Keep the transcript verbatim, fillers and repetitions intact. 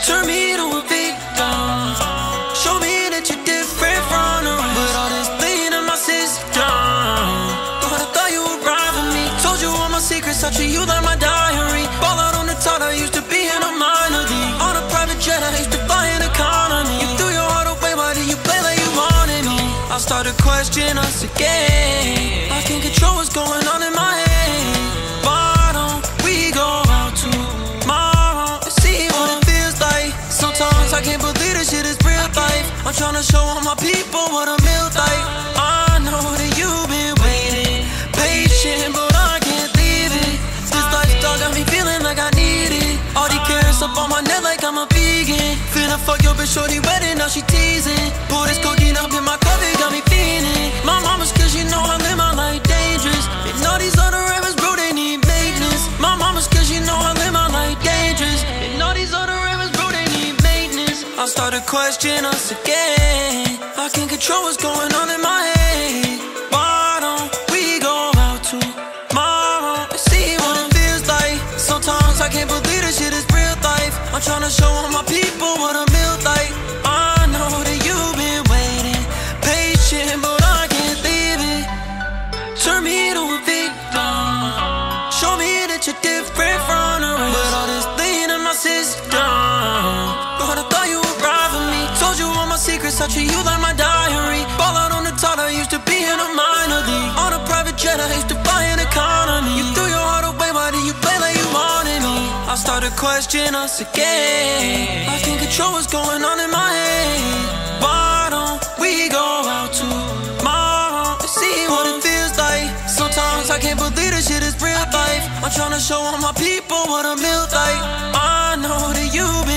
Turn me to a victim. Show me that you're different from the rest. But all this bleeding in my system. But I thought you would ride for me. Told you all my secrets, I treat you like my diary. Ball out on the top, I used to be in a minor league. On a private jet, I used to fly in economy. You threw your heart away, why did you play like you wanted me? I started questioning us again. I can't control what's going on in my head. Why don't we go out tomorrow and see what it feels like? Sometimes I can't believe this shit is real life. I'm trying to show all my people what a meal like. I know that you've been waiting, patient, but I can't leave it. This lifestyle got me feeling like I need it. All these carrots up on my neck like I'm a vegan. Finna fuck your bitch shorty wedding, now she teasing. Pour this cocaine up in my cup, it got me feeling. My mama's cause she know I live my life dangerous. And all these other rappers, bro, they need maintenance. My mama's cause she know I live my life dangerous. And all these other rappers, bro, they need maintenance. I started questioning us again. I can't control what's going on in my head. Why don't we go out tomorrow and see what it feels like? Sometimes I can't believe this shit is real life. I'm trying to show all my people what a meal like. I know that you've been waiting, patient, but I can't leave it. Turn me to a victim. Show me that you're different from the rest. But all this bleeding in my system. But I thought you would ride for me. Told you all my secrets, I treat you like my diary. Ball out on the top, I used to be in a minor league. On a private jet, I used to fly in economy. You threw your heart away, why did you play like you wanted me? I started questioning us again. I can't control what's going on in my head. Why don't we go out tomorrow and see what it feels like? Sometimes I can't believe this shit is real life. I'm trying to show all my people what a meal like. I know that you've been